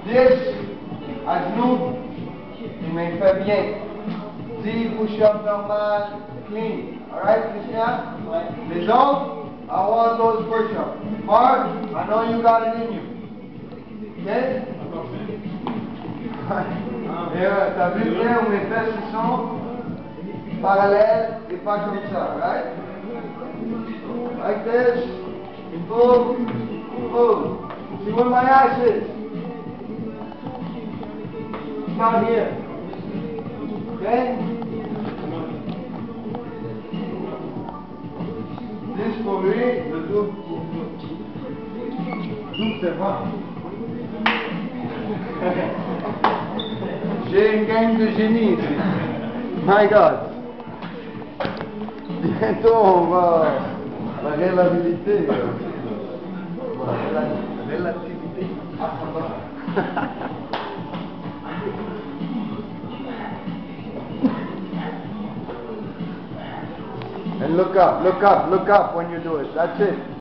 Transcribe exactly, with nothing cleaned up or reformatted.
dix, à genoux, mais fais bien. dix push-ups normal, clean. Alright, Christian? Les autres, I want those push-ups. Mark, I know you got it in you. Okay? Et euh, t'as vu bien où mes fesses sont parallèles et pas comme ça, right? Like this. Move, move. See where my ass is? It's not here. Okay? This pour lui, le double. Double, c'est bon. J'ai une gang de génie ici. My God. Bientôt on va la réalité. La relativité. And look up, look up, look up when you do it. That's it.